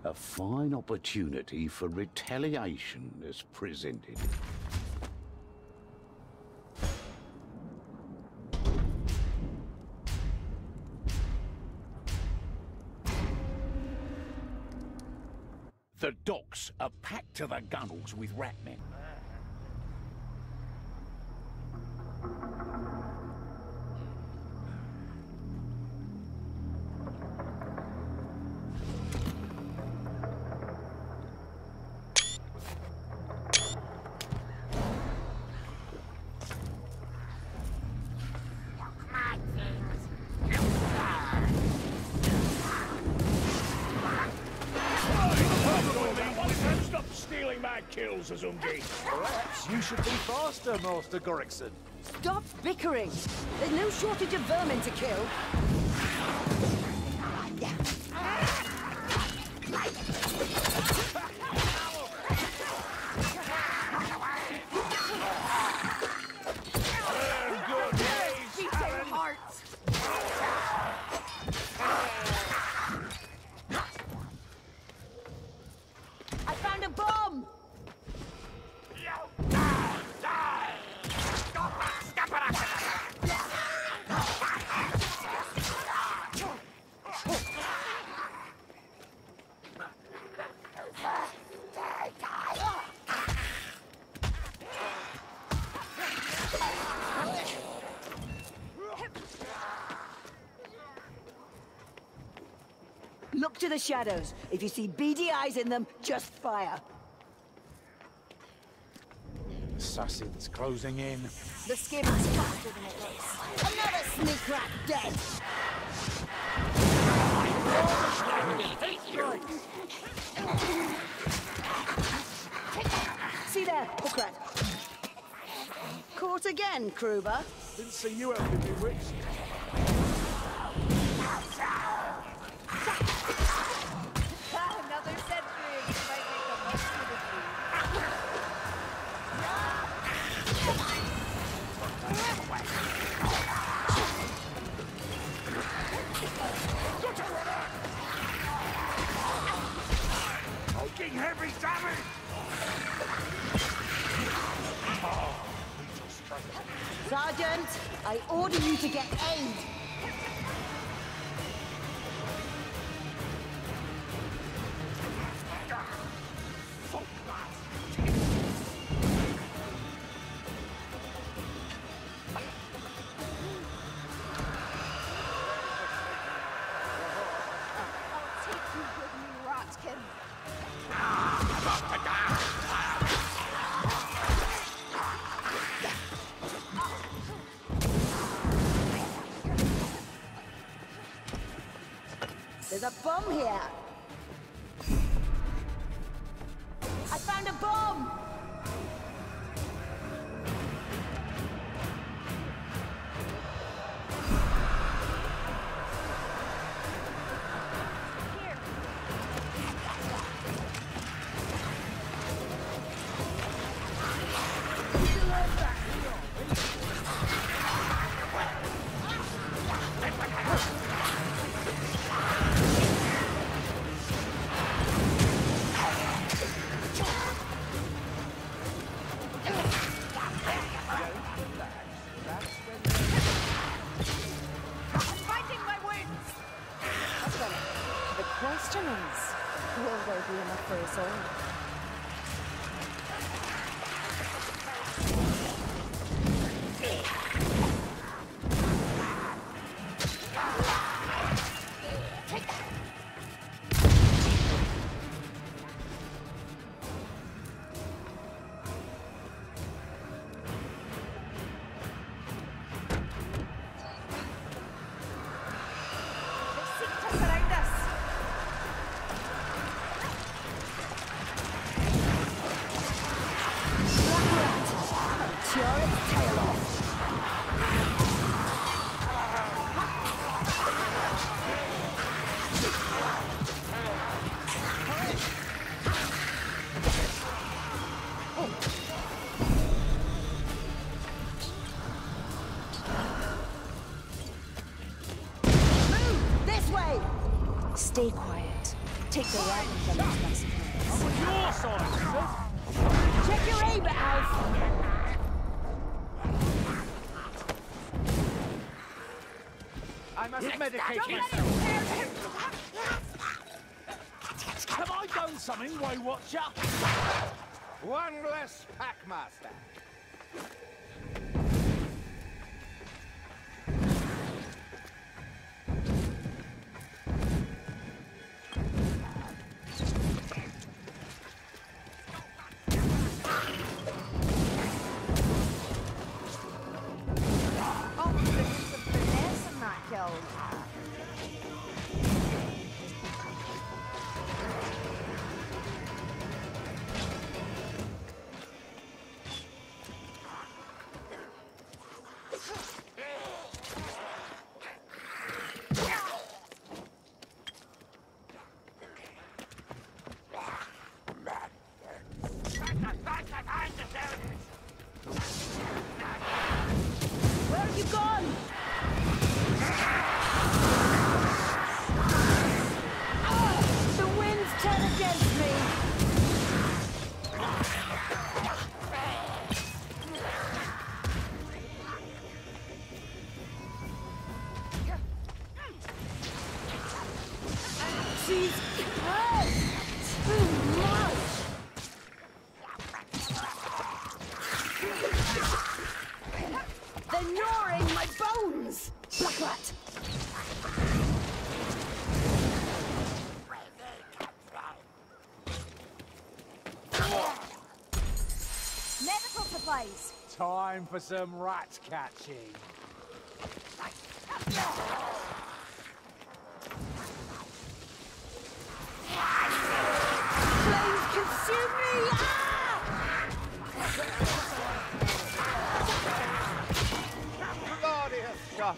A fine opportunity for retaliation is presented. The docks are packed to the gunwales with ratmen. Kills, Azumgi. Perhaps you should be faster, Master Gorikson. Stop bickering! There's no shortage of vermin to kill. Beating hearts! I found a bomb! Look to the shadows. If you see beady eyes in them, just fire. Assassins closing in. The skip is faster than it looks. Another sneak rat dead! See there, hook rat. Caught again, Kruber. Didn't see you helping me, Witch. Another sentry. Might make a mess of it. Taking heavy damage! Sergeant, I order you to get aid. There's a bomb here. I found a bomb. The question is, will there be enough for us all? Stay quiet. Take the wagon from us by surprise. I'm on your side, Wizard. Check your aim, Alf! I must medicate myself. Have I done something, Way Watcher? One less Packmaster. Oh, there's some finesse in that guild. Where have you gone? Oh, the winds turn against me. She's hurt too much. They're gnawing my bones! Blackrat! Medical supplies! Time for some rat catching. Flames consume me! Ah! Glorious shot.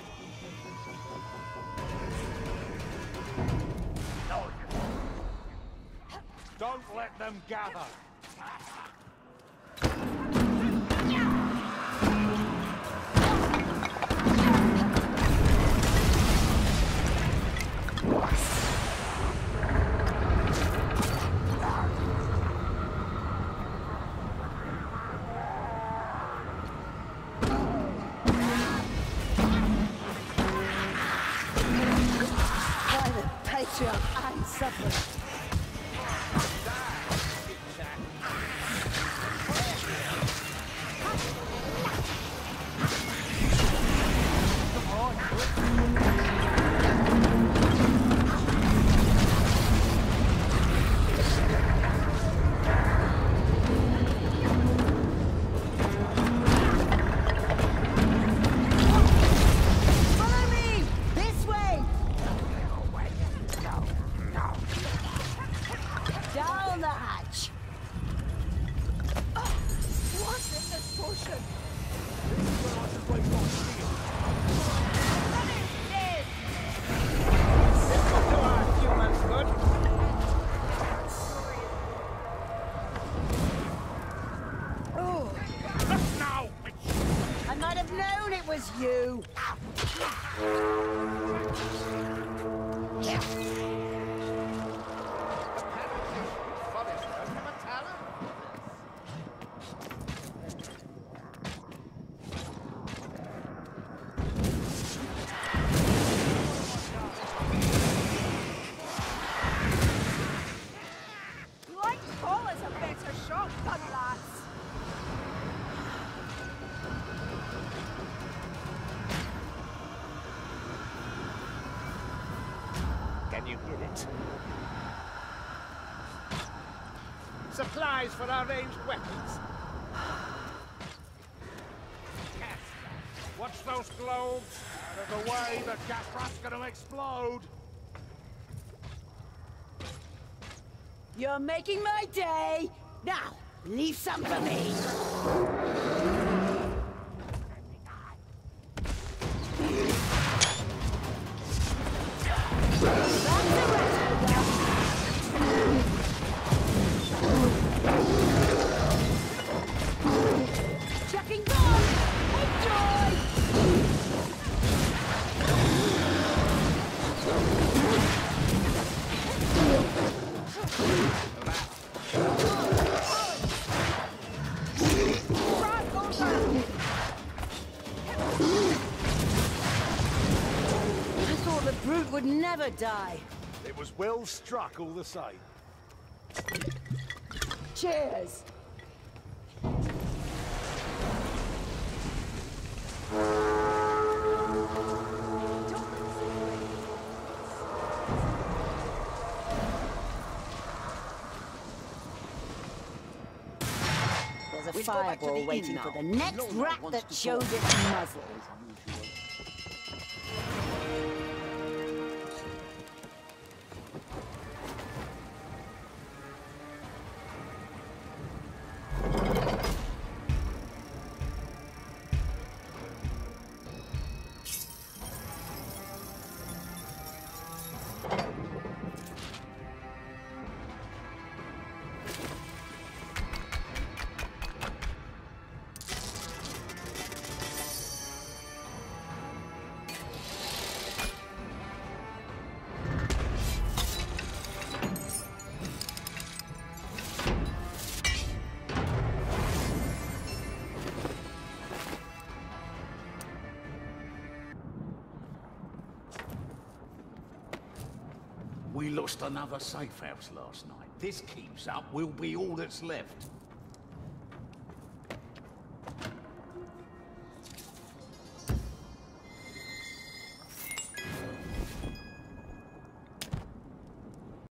Don't let them gather. Private patriarch and suffering. Follow me! This way! Down the hatch! What's in this potion? This will do our humans good. Oh, Now, bitch! I might have known it was you! Forest doesn't have a talent. Light Paul is a better shotgun, lads! Can you get it? Supplies for our ranged weapons. Watch those globes. Out of the way, the gas rat's gonna explode. You're making my day! Now, leave some for me! That's the rest. Chucking bomb! Enjoy! The brute would never die. It was well struck all the same. Cheers. There's a fireball waiting for the next rat that shows its muzzle. We lost another safe house last night. This keeps up, we'll be all that's left.